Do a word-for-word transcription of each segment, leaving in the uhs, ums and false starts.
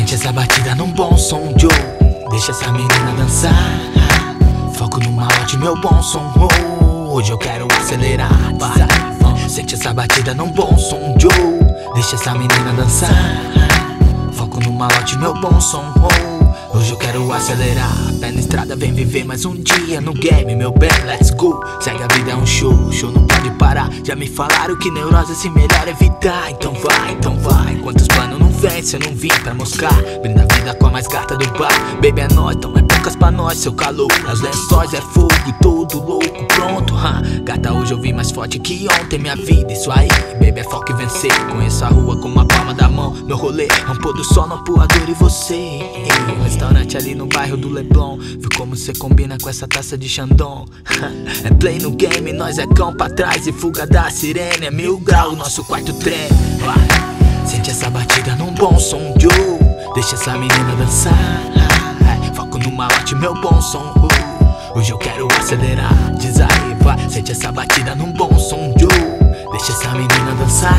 Sente essa batida num bom som, Joe. Deixa essa menina dançar. Foco no malote, meu bom som, oh. Hoje eu quero acelerar, vai. Sente essa batida num bom som, Joe. Deixa essa menina dançar. Foco no malote, meu bom som, oh. Hoje eu quero acelerar. Pé na estrada, vem viver mais um dia no game, meu bem, let's go. Segue a vida, é um show, o show não pode parar. Já me falaram que neurose se melhor evitar. Então vai, então vai. Quantos planos não vem, se eu não vim pra moscar. Brinda a vida com a mais gata do bar. Baby é nóis, então é poucas pra nós, seu calor. As lençóis é fogo, todo louco, pronto, ha. Gata, hoje eu vim mais forte que ontem, minha vida, isso aí. Baby é foco e vencer. Conheço a rua com uma palma da mão. Meu rolê é um pôr do sol no apuador e você. Um restaurante ali no bairro do Leblon. Viu como cê combina com essa taça de Chandon? É play no game, nós é cão pra trás e fuga da sirene. É mil graus, nosso quarto trem. Sente essa batida num bom som, Joe. Deixa essa menina dançar. Foco no malote, meu bom som, oh. Hoje eu quero acelerar, diz aí, vai. Sente essa batida num bom som, Joe. Deixa essa menina dançar.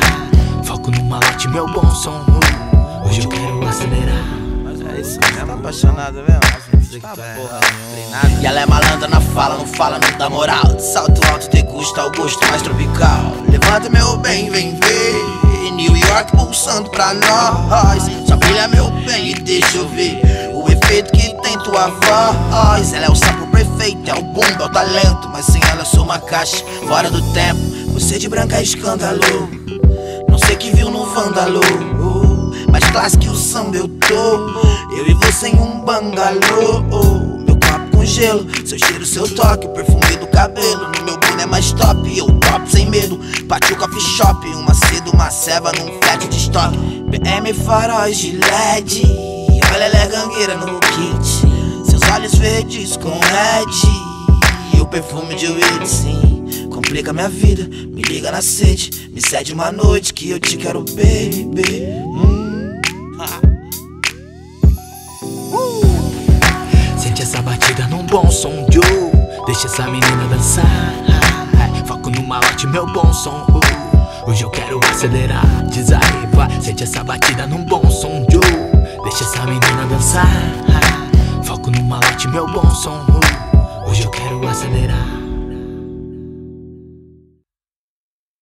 Foco no malote, meu bom som, oh. Hoje eu quero acelerar. É isso mesmo, apaixonado mesmo. Tá porra, treinado. E ela é malandra na fala, não fala, não dá moral. De salto alto degusta o gosto mais tropical. Levanta meu bem, vem ver New York pulsando pra nós. Só brilha meu bem e deixa eu ver o efeito que tem tua voz. Ela é o sapo perfeito, é o bumbo, é o talento. Mas sem ela eu sou uma caixa fora do tempo. Você de branca é escândalo. Não sei que viu no vândalo. Mais classe que o samba eu tô. Eu e você em um bangalô. Meu copo com gelo, seu cheiro, seu toque, perfume do cabelo. No meu boné é mais top, eu top sem medo. Partiu coffee shop, uma cedo, uma ceva num flat de estoque. P M faróis de L E D. Olha, ela é gangueira no kit. Seus olhos verdes com red. E o perfume de weed, sim. Complica minha vida, me liga na sede. Me cede uma noite que eu te quero, baby. hum. Sente essa batida num bom som, Joe. Deixa essa menina dançar. Foco no malote, meu bom som, oh. Hoje eu quero acelerar, diz aí, vai. Sente essa batida num bom som, Joe. Deixa essa menina dançar. Foco no malote, meu bom som, oh. Hoje eu quero acelerar.